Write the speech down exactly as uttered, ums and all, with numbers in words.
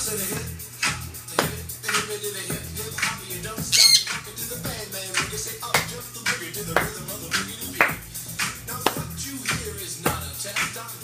to the hip, the hip, the hip, the hip, hip, hip, hop, you don't stop to rock it to the bang, bang. When you say up, jump the boogie to the rhythm of the boogie to beat. Now what you hear is not a test.